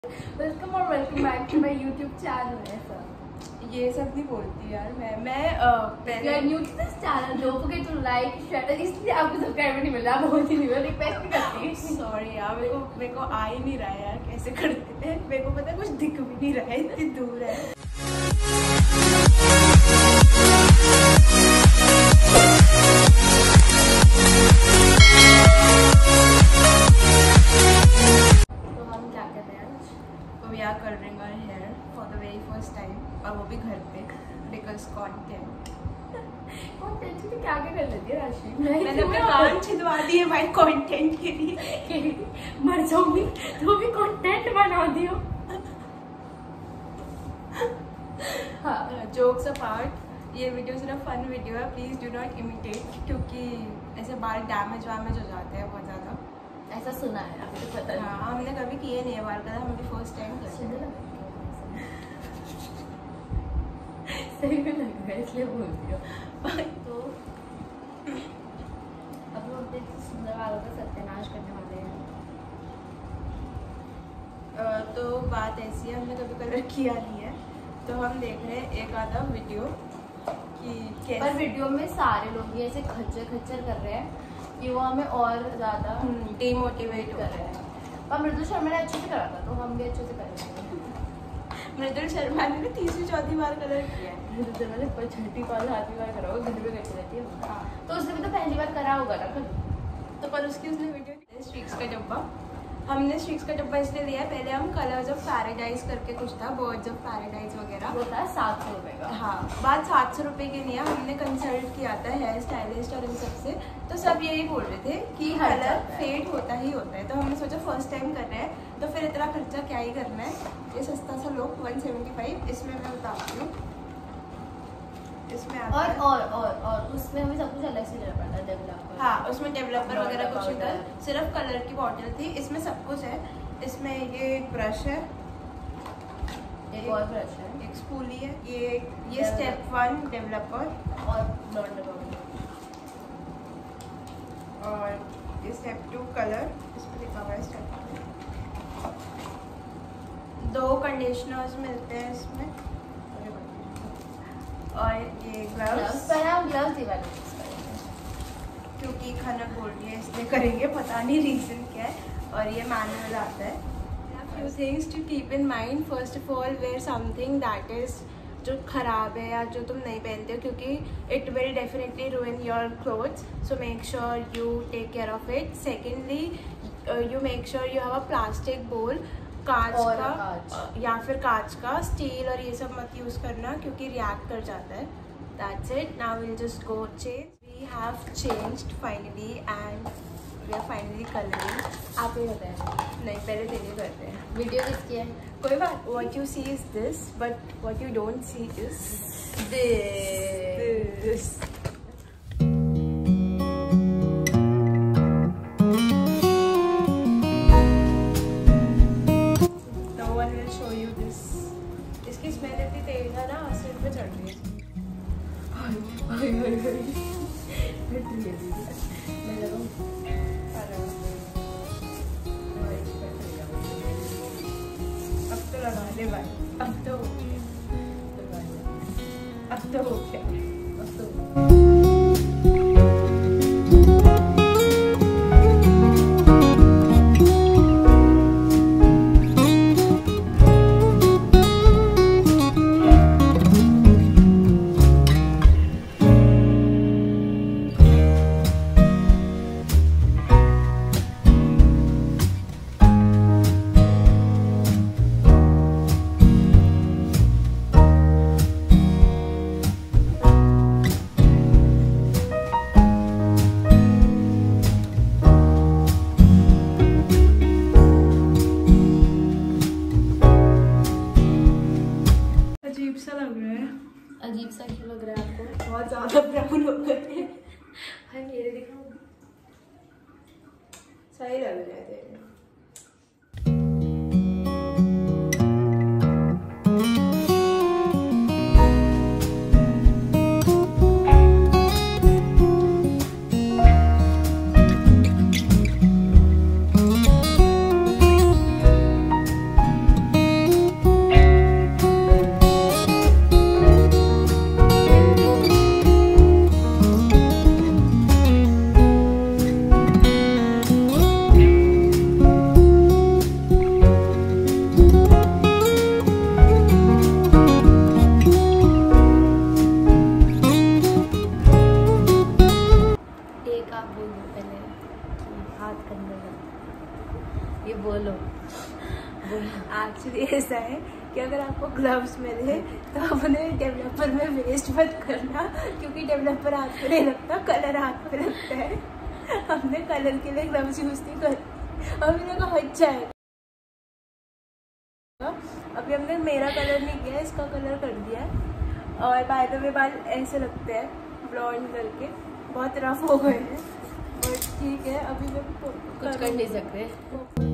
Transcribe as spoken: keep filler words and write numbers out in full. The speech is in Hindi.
वेलकम और welcome back to my YouTube channel. ऐसा ये सब नहीं बोलती यार मैं मैं पहले new to this channel, don't forget to like share. इसलिए आपको सब्सक्राइब नहीं मिल रहा, बहुत ही नहीं रिक्वेस्ट भी करती। सॉरी यार, मेरे को मेरे को आ ही नहीं रहा है यार कैसे करते हैं। मेरे को पता है कुछ दिख भी नहीं रहा है, इतनी दूर है। या कर रहे हैं hair for the very first time, और वो भी घर पे, बिकॉज कंटेंट कंटेंट की क्या क्या कर लेती है राशि? मैंने अपने कान छिदवा दिए भाई कंटेंट के लिए। मर जाऊंगी तो भी कंटेंट बना दियो। हाँ, जोक्स अपार्ट, ये वीडियो सिर्फ फन वीडियो है, प्लीज डू नॉट इमिटेट, क्योंकि ऐसे बाल डैमेज वैमेज हो जाते हैं बहुत ज़्यादा। ऐसा सुना है आपको पता है? हाँ, हमने कभी किए नहीं है बाल कलर, हम भी फर्स्ट टाइम कर रहे हैं। सही में लग रहा है इसलिए बोल दिया। तो अब हम अपने सुंदर बालों का सत्यानाश करने वाले हैं। तो बात ऐसी है, हमने कभी कलर किया नहीं है, तो हम देख रहे हैं एक आधा वीडियो कि कैसे। पर वीडियो में सारे लोग ये ऐसे खच्चर खच्चर कर रहे हैं कि वो हमें और ज़्यादा डिमोटिवेट कर रहे हैं। पर मृदुल शर्मा ने अच्छे से करा था, तो हम भी अच्छे से करेंगे। मृदुल शर्मा ने तीसरी चौथी बार कलर किया है। मृदुल शर्मा ने छठी बार सातवीं बार करा होगा, दिन में करती रहती है। हाँ, तो उसने भी तो पहली बार करा होगा ना कल। तो पर उसकी उसने वीडियो स्ट्रिक्स का डब्बा, हमने स्ट्रिक्स का डब्बा इसलिए लिया है, पहले हम कलर्स ऑफ पैराडाइज करके कुछ था, बर्ड्स ऑफ पैराडाइज वगैरह, वो था सात सौ रुपये का। हाँ, बात सात सौ रुपये की नहीं है, हमने कंसल्ट किया था हेयर स्टाइलिस्ट और इन सब से, तो सब यही बोल रहे थे कि कलर फेड होता ही होता है। तो हमने सोचा फर्स्ट टाइम कर रहे हैं तो फिर इतना खर्चा क्या ही करना है, ये सस्ता सा लो वन सेवेंटी फाइव। इसमें मैं बताती हूँ, इसमें और और और और उसमें हमें सब कुछ अलग से लेना पड़ता है, डेवलपर। हाँ, उसमें डेवलपर वगैरह कुछ नहीं था, सिर्फ कलर की बॉटल थी। इसमें सब कुछ है, इसमें ये एक ब्रश है, एक और ब्रश है, एक स्पूली है, ये ये स्टेप वन डेवलपर और ब्लॉन्डर पाउडर, और ये स्टेप टू कलर, इसमें लिखा हुआ है स्टेप टू। दो कंडीशनर्स मिलते हैं इसमें, और ये ग्लव्स। पर हम ग्लव्स ही वाले यूज करेंगे क्योंकि खाना बोल रही है इसलिए करेंगे, पता नहीं रीजन क्या है। और ये मैनुअल आता है। Few things to keep in mind, first of all wear something that is जो खराब है या जो तुम नहीं पहनते हो, क्योंकि it will definitely ruin your clothes, so make sure you take care of it. Secondly, you make sure you have a plastic bowl, कांच का कांच। या फिर कांच का, स्टील और ये सब मत यूज़ करना क्योंकि रिएक्ट कर जाता है। That's it, now will just go change. We have changed finally and we are finally colouring. आप ही होते हैं? नहीं, पहले तेरे करते हैं। वीडियो किसकी है? कोई बात, what you see is this, but what you don't see is this. इसकी स्मेल इतनी तेज है ना, सिर पे चढ़ रही है। अब तो लगा ले भाई, अब तो हो गया, अब तो हो गया, अब तो अजीब सा लग रहा है। अजीब सा क्यों लग रहा है आपको? बहुत ज्यादा ब्राउन हो गए हैं। हाय मेरे दिखाओ, सही लग रहा है तेरे। एक्चुअली ऐसा है कि अगर आपको ग्लव्स मिले तो अपने डेवलपर में वेस्ट मत करना, क्योंकि डेवलपर हाथ पे नहीं लगता, कलर हाथ पे लगता है। हमने कलर के लिए ग्लव्स यूज़ नहीं कर, अभी मेरे को हट जाएगा। अभी हमने मेरा कलर नहीं किया, इसका कलर कर दिया है। और बाय द वे बाल ऐसे लगते हैं ब्लॉन्ड करके, बहुत रफ हो गए हैं, बट ठीक है, अभी मैं कुछ कर नहीं सकते।